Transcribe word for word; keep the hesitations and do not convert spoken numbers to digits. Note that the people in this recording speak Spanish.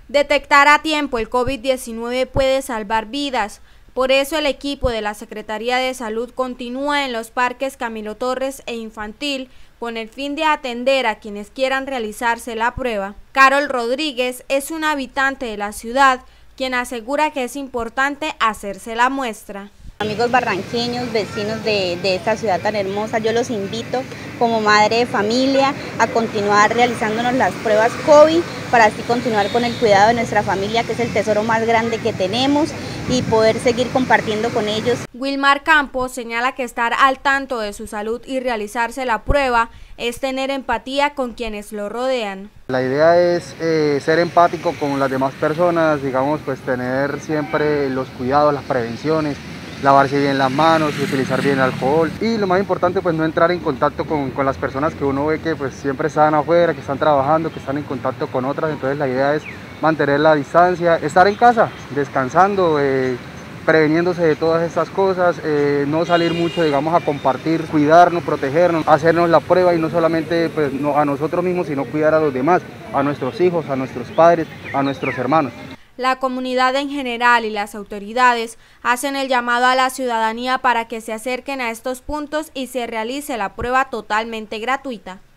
Detectar a tiempo el COVID diecinueve puede salvar vidas. Por eso el equipo de la Secretaría de Salud continúa en los parques Camilo Torres e Infantil con el fin de atender a quienes quieran realizarse la prueba. Carol Rodríguez es una habitante de la ciudad, quien asegura que es importante hacerse la muestra. Amigos barranqueños, vecinos de, de esta ciudad tan hermosa, yo los invito como madre de familia a continuar realizándonos las pruebas COVID para así continuar con el cuidado de nuestra familia, que es el tesoro más grande que tenemos, y poder seguir compartiendo con ellos. Wilmar Campos señala que estar al tanto de su salud y realizarse la prueba es tener empatía con quienes lo rodean. La idea es eh, ser empático con las demás personas, digamos, pues tener siempre los cuidados, las prevenciones, lavarse bien las manos, utilizar bien el alcohol y lo más importante pues no entrar en contacto con, con las personas que uno ve que pues siempre están afuera, que están trabajando, que están en contacto con otras. Entonces la idea es mantener la distancia, estar en casa, descansando, eh, preveniéndose de todas estas cosas, eh, no salir mucho, digamos, a compartir, cuidarnos, protegernos, hacernos la prueba y no solamente pues, no, a nosotros mismos, sino cuidar a los demás, a nuestros hijos, a nuestros padres, a nuestros hermanos. La comunidad en general y las autoridades hacen el llamado a la ciudadanía para que se acerquen a estos puntos y se realice la prueba totalmente gratuita.